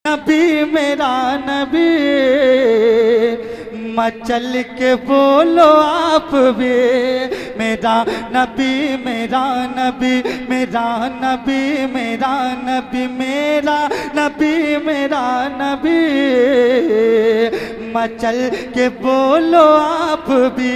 نبی میرا نبی مچل کے بولو آپ بھی میرا نبی میرا نبی میرا نبی میرا نبی میرا نبی میرا نبی مچل کے بولو آپ بھی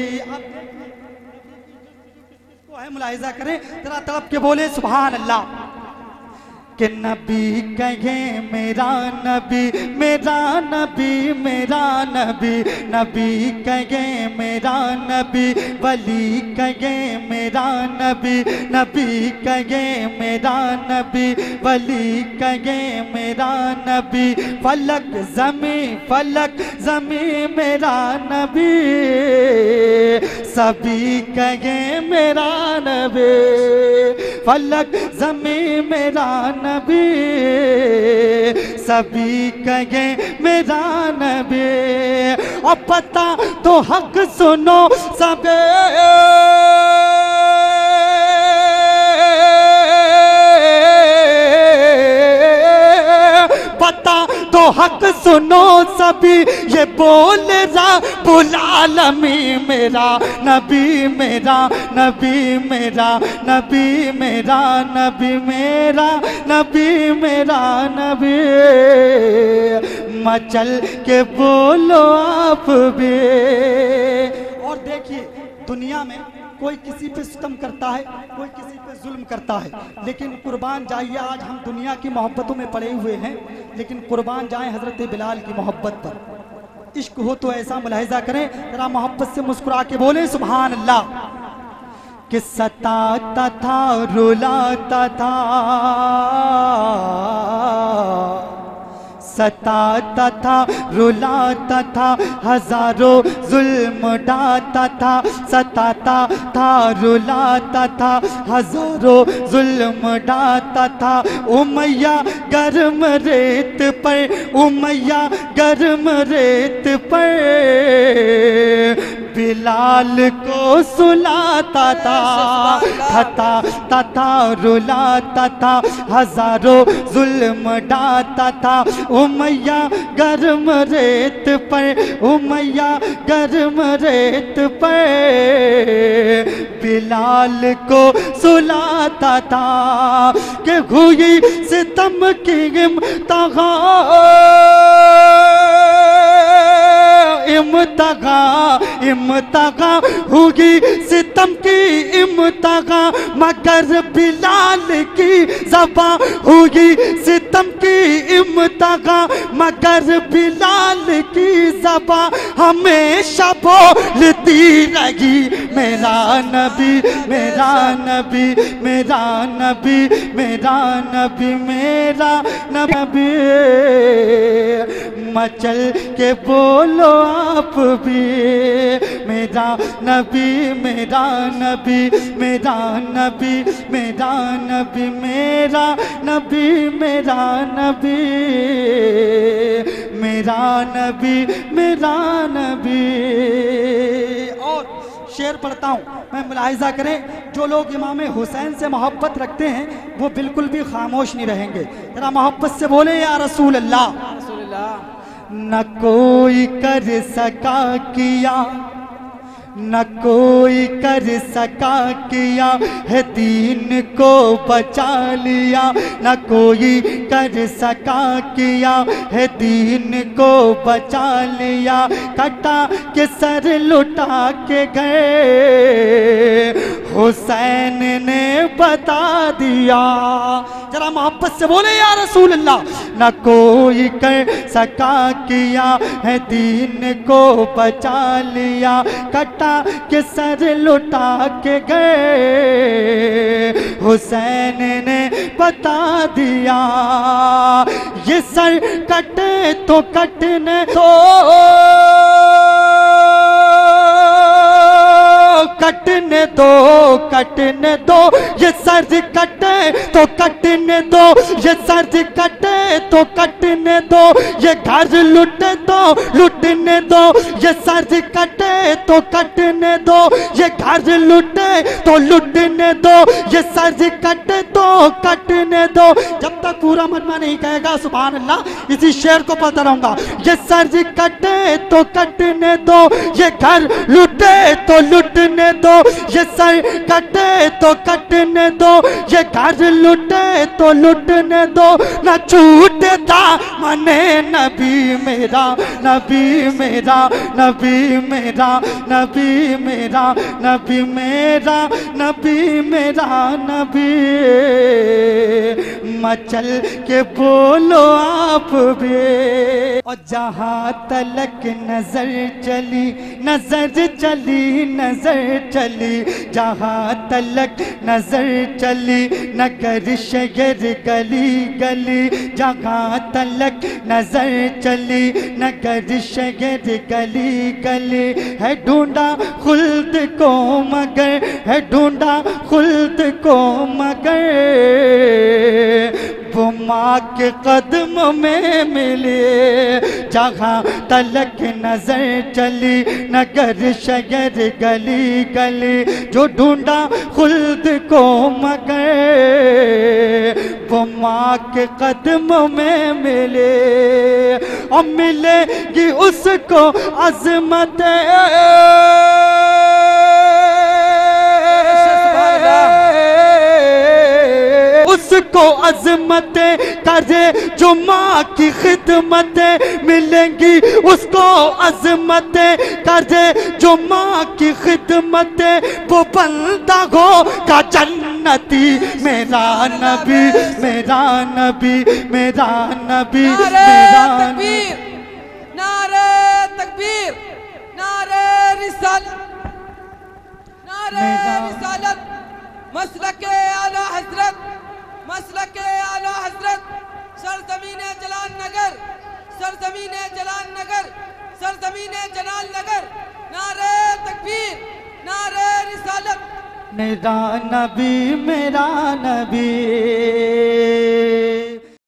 ملاحظہ کریں ذرا تڑپ کے بولے سبحان اللہ کہ نبی کہیں میرا نبی میرا نبی میرا نبی نبی کہیں میرا نبی ولی کہیں میرا نبی نبی کہیں میرا نبی ولی کہیں میرا نبی فلک زمین میرا نبی سبھی کہیں میرا نبی فلک زمین میرا نبی سبھی کہیں میرا نبی اور پتہ تو حق سنو سبھی پتہ تو حق سنو سبھی یہ بول رب العالمین میرا نبی میرا نبی میرا نبی میرا نبی میرا نبی میرا نبی مچل کے بولو آپ بھی اور دیکھیے دنیا میں کوئی کسی پہ ستم کرتا ہے کوئی کسی پہ ظلم کرتا ہے لیکن قربان جائیے آج ہم دنیا کی محبتوں میں پڑے ہوئے ہیں لیکن قربان جائیں حضرت بلال کی محبت پر عشق ہو تو ایسا ملاحظہ کریں ذرا محبت سے مسکرا کے بولیں سبحان اللہ کہ ستاتا تھا رلاتا تھا ستاتا تھا رلاتا تھا ہزاروں ظلم ڈاتا تھا ستاتا تھا رلاتا تھا ہزاروں ظلم ڈاتا تھا امیہ گرم ریت پر امیہ گرم ریت پر بلال کو سلاتا تھا تھتا تھا رلاتا تھا ہزاروں ظلم ڈاتا تھا امیہ گرم ریت پر امیہ گرم ریت پر بلال کو سلاتا تھا کہ ہوئی ستم کی امتغا ہوگی ستم کی امتغا مگر بلال کی زباں ہوگی ستم کی امتغا مگر بلال کی زباں ہمیشہ بولتی رہی میرا نبی میرا نبی میرا نبی میرا نبی میرا نبی مچل کے بولو آپ بھی میرا نبی میرا نبی میرا نبی میرا نبی میرا نبی میرا نبی میرا نبی میرا نبی اور شعر پڑھتا ہوں میں ملاحظہ کریں جو لوگ امام حسین سے محبت رکھتے ہیں وہ بالکل بھی خاموش نہیں رہیں گے ذرا محبت سے بولیں یا رسول اللہ نہ کوئی کر سکا کیا نہ کوئی کر سکا کیا ہے دین کو بچا لیا نہ کوئی کر سکا کیا ہے دین کو بچا لیا کٹا کے سر لٹا کے گئے حسین نے بتا دیا ذرا محبت سے بولے یا رسول اللہ نہ کوئی کر سکا کیا ہے دین کو بچا لیا کٹا کے سر لٹا کے گئے حسین نے بتا دیا یہ سر کٹے تو کٹنے دو کٹنے دو کٹنے دو یہ سر کٹے تو کٹنے دو یہ سر کٹے تو کٹنے دو یہ گھر لٹے تو لٹنے دو یہ سر کٹے تو کٹنے دو یہ گھر لٹے تو لٹنے دو یہ سر کٹے تو کٹنے دو. جب تک پورا مجمع نہیں کہے گا سبحان اللہ اسی شعر کو پڑھتا رہوں گا. یہ سر کٹے تو کٹنے دو, یہ گھر لٹے تو لٹنے دو. یہ سر کٹے تو کٹنے دو, یہ گھر لٹے تو لٹنے دو. نہ چھوٹے دامن نبی میرا, نبی میرا, نبی میرا, نبی میرا, نبی میرا, نبی میرا, نبی. مچل کے بولو آپ بھی. اور جہاں تلک نظر چلی, نظر چلی, نظر چلی, جہاں تلک نظر چلی, نگر شہر گلی گلی. جہاں تلک نظر چلی, نگر شہر گلی گلی. ہے ڈھونڈا خلد کو مگر, ہے ڈھونڈا خلد کو مگر, وہ ماں کے قدم میں ملے. جہاں تلک نظر چلی, نگر شہر گلی گلی. جو ڈھونڈا خلد کو مگر, وہ ماں کے قدم میں ملے. اور ملے گی اس کو عظمت, اس کو عظمت کرے جو ماں کی خدمت. ملیں گی اس کو عظمت کرے جو ماں کی خدمت. وہ بندہ ہوگا جنتی میرا نبی, میرا نبی, میرا نبی, میرا نبی. نعرہ تکبیر, نعرہ رسالت, نعرہ رسالت. مسلک اعلیٰ حضرت, مسلک اعلیٰ حضرت. سرزمین جلال نگر, سرزمین جلال نگر, سرزمین جلال نگر. نعرہ تکبیر, نعرہ رسالت. میرا نبی, میرا نبی.